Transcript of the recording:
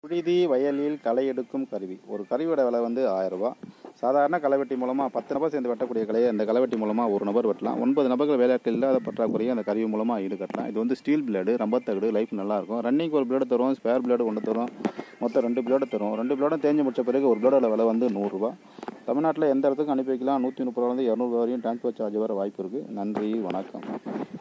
புழுதி வயலில் களை எடுக்கும் கருவி. ஒரு கருவியோட விலை வந்து 1000 ரூபா. சாதாரண களைவெட்டி மூலமாக 10 நபர் சேர்ந்து வெட்டக்கூடிய கலையை அந்த களைவெட்டி மூலமாக ஒரு நபர் வெட்டலாம். 9 நபர்கள் வேலையாட்கள் இல்லாத பற்றாக்குறையை அந்த கருவி மூலமாக ஈடுகட்டலாம். இது வந்து ஸ்டீல் பிளேடு, ரம்பத்தகடு, லைஃப் நல்லாயிருக்கும். ரன்னிங் ஒரு பிளேடு தரும், ஸ்பேர் பிளேடு ஒன்று தரும், மொத்தம் 2 பிளேடு தரும். 2 பிளேடும் தேஞ்சு முடிச்ச பிறகு ஒரு பிளேடோட விலை வந்து 100 ரூபா. தமிழ்நாட்டில் எந்த இடத்துக்கும் அனுப்பி வைக்கலாம். 130 ரூபாலேருந்து 200 ரூபா வரையும் டிரான்ஸ்போர்ட் சார்ஜ் வர வாய்ப்பு இருக்குது. நன்றி, வணக்கம்.